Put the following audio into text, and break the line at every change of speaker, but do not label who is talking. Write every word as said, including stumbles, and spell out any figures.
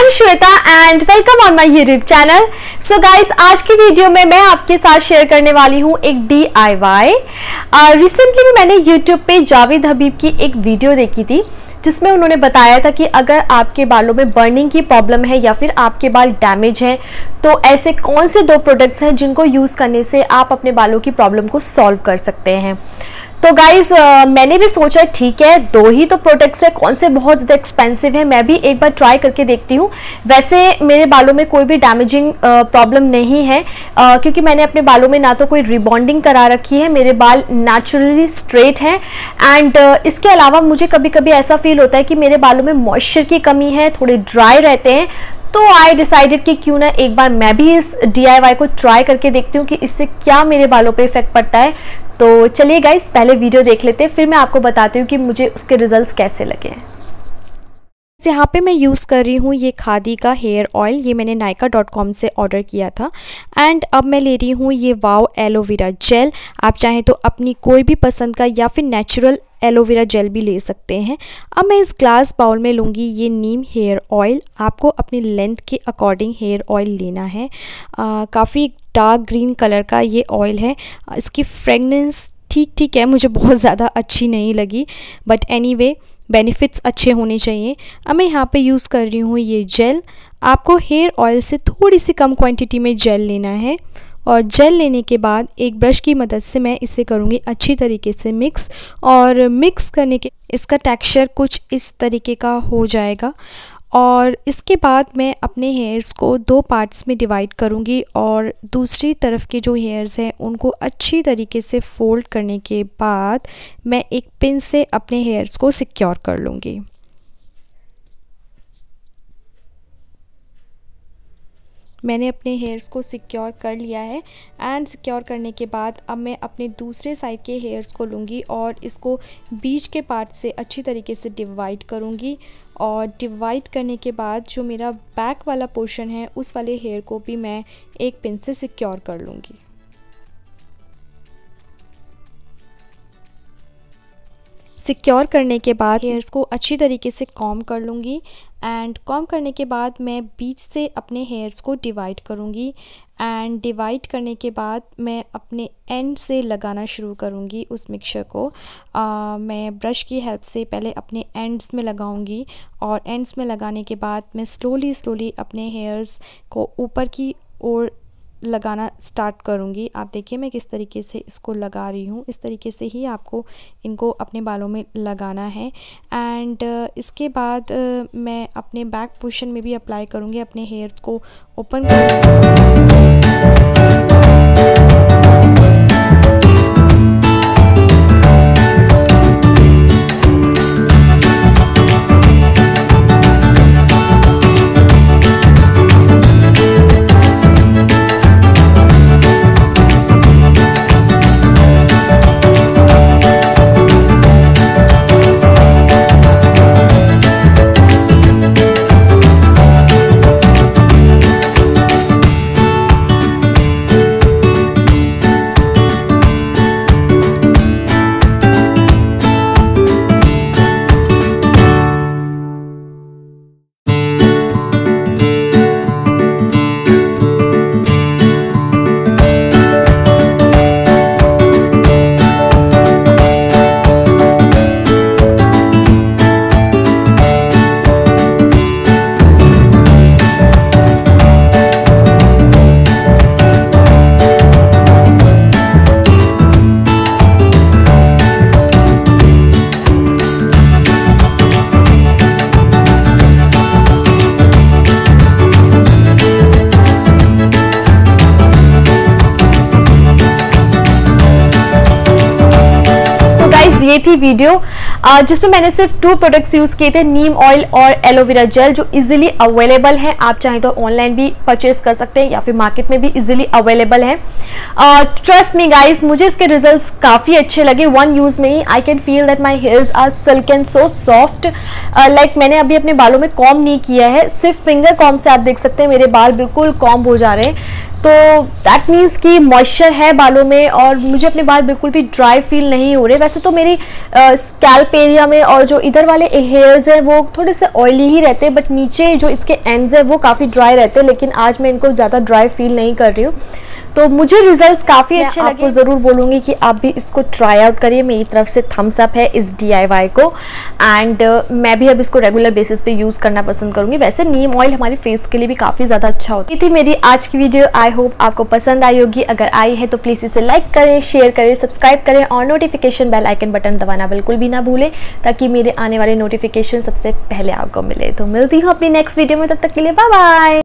I'm Shweta and welcome on my YouTube channel. So guys, आज की video में मैं आपके साथ शेयर करने वाली हूँ एक डी आई वाई। रिसेंटली में मैंने YouTube पे जावेद हबीब की एक वीडियो देखी थी जिसमें उन्होंने बताया था कि अगर आपके बालों में बर्निंग की प्रॉब्लम है या फिर आपके बाल डैमेज हैं तो ऐसे कौन से दो प्रोडक्ट्स हैं जिनको यूज़ करने से आप अपने बालों की प्रॉब्लम को सॉल्व कर सकते हैं। तो गाइज़ uh, मैंने भी सोचा ठीक है दो ही तो प्रोडक्ट्स है, कौन से बहुत ज़्यादा एक्सपेंसिव है, मैं भी एक बार ट्राई करके देखती हूँ। वैसे मेरे बालों में कोई भी डैमेजिंग प्रॉब्लम uh, नहीं है uh, क्योंकि मैंने अपने बालों में ना तो कोई रिबॉन्डिंग करा रखी है, मेरे बाल नेचुरली स्ट्रेट हैं। एंड uh, इसके अलावा मुझे कभी कभी ऐसा फील होता है कि मेरे बालों में मॉइस्चर की कमी है, थोड़े ड्राई रहते हैं। तो आई डिसाइडेड कि क्यों ना एक बार मैं भी इस डी आई वाई को ट्राई करके देखती हूँ कि इससे क्या मेरे बालों पे इफेक्ट पड़ता है। तो चलिए गाइस पहले वीडियो देख लेते हैं, फिर मैं आपको बताती हूँ कि मुझे उसके रिजल्ट्स कैसे लगे हैं। यहाँ पे मैं यूज़ कर रही हूँ ये खादी का हेयर ऑयल, ये मैंने नायका डॉट कॉम से ऑर्डर किया था। एंड अब मैं ले रही हूँ ये वाव एलोवेरा जेल। आप चाहें तो अपनी कोई भी पसंद का या फिर नेचुरल एलोवेरा जेल भी ले सकते हैं। अब मैं इस ग्लास बाउल में लूँगी ये नीम हेयर ऑयल। आपको अपनी लेंथ के अकॉर्डिंग हेयर ऑयल लेना है। काफ़ी डार्क ग्रीन कलर का ये ऑयल है। इसकी फ्रेगनेंस ठीक ठीक है, मुझे बहुत ज़्यादा अच्छी नहीं लगी, बट एनीवे बेनिफिट्स अच्छे होने चाहिए। अब मैं यहाँ पे यूज़ कर रही हूँ ये जेल। आपको हेयर ऑयल से थोड़ी सी कम क्वांटिटी में जेल लेना है और जेल लेने के बाद एक ब्रश की मदद से मैं इसे करूँगी अच्छी तरीके से मिक्स। और मिक्स करने के इसका टेक्सचर कुछ इस तरीके का हो जाएगा। और इसके बाद मैं अपने हेयर्स को दो पार्ट्स में डिवाइड करूँगी और दूसरी तरफ के जो हेयर्स हैं उनको अच्छी तरीके से फोल्ड करने के बाद मैं एक पिन से अपने हेयर्स को सिक्योर कर लूँगी। मैंने अपने हेयर्स को सिक्योर कर लिया है। एंड सिक्योर करने के बाद अब मैं अपने दूसरे साइड के हेयर्स को लूँगी और इसको बीच के पार्ट से अच्छी तरीके से डिवाइड करूँगी। और डिवाइड करने के बाद जो मेरा बैक वाला पोर्शन है उस वाले हेयर को भी मैं एक पिन से सिक्योर कर लूँगी। सिक्योर करने के बाद हेयर्स को अच्छी तरीके से कॉम्ब कर लूँगी। एंड कॉम्ब करने के बाद मैं बीच से अपने हेयर्स को डिवाइड करूँगी। एंड डिवाइड करने के बाद मैं अपने एंड से लगाना शुरू करूँगी उस मिक्सचर को। आ, मैं ब्रश की हेल्प से पहले अपने एंड्स में लगाऊँगी और एंड्स में लगाने के बाद मैं स्लोली स्लोली अपने हेयर्स को ऊपर की ओर लगाना स्टार्ट करूँगी। आप देखिए मैं किस तरीके से इसको लगा रही हूँ, इस तरीके से ही आपको इनको अपने बालों में लगाना है। एंड इसके बाद मैं अपने बैक पोर्शन में भी अप्लाई करूँगी, अपने हेयर्स को ओपन कर ये थी वीडियो जिसमें मैंने सिर्फ टू प्रोडक्ट्स यूज़ किए थे, नीम ऑयल और एलोवेरा जेल, जो इजीली अवेलेबल हैं। आप चाहें तो ऑनलाइन भी परचेज कर सकते हैं या फिर मार्केट में भी इजीली अवेलेबल हैं। ट्रस्ट मी गाइस, मुझे इसके रिजल्ट्स काफ़ी अच्छे लगे। वन यूज़ में ही I can feel that my hairs are silk and so soft. Like मैंने अभी अपने बालों में कॉम्ब नहीं किया है, सिर्फ फिंगर कॉम्ब से आप देख सकते हैं मेरे बाल बिल्कुल कॉम्ब हो जा रहे हैं। तो दैट मीन्स कि मॉइस्चर है बालों में और मुझे अपने बाल बिल्कुल भी ड्राई फील नहीं हो रहे। वैसे तो मेरी स्कैल्प एरिया में और जो इधर वाले हेयर्स हैं वो थोड़े से ऑयली ही रहते हैं, बट नीचे जो इसके एंड्स हैं वो काफ़ी ड्राई रहते हैं, लेकिन आज मैं इनको ज़्यादा ड्राई फील नहीं कर रही हूँ। तो मुझे रिजल्ट्स काफ़ी अच्छे लगे। आपको ज़रूर बोलूँगी कि आप भी इसको ट्राई आउट करिए। मेरी तरफ से थम्स अप है इस डी आई वाई को, एंड uh, मैं भी अब इसको रेगुलर बेसिस पे यूज़ करना पसंद करूँगी। वैसे नीम ऑयल हमारे फेस के लिए भी काफ़ी ज़्यादा अच्छा होता है। ये थी मेरी आज की वीडियो, आई होप आपको पसंद आई होगी। अगर आई है तो प्लीज़ इसे लाइक करें, शेयर करें, सब्सक्राइब करें और नोटिफिकेशन बेल आइकन बटन दबाना बिल्कुल भी ना भूलें, ताकि मेरे आने वाले नोटिफिकेशन सबसे पहले आपको मिले। तो मिलती हूँ अपनी नेक्स्ट वीडियो में, तब तक के लिए बाय बाय।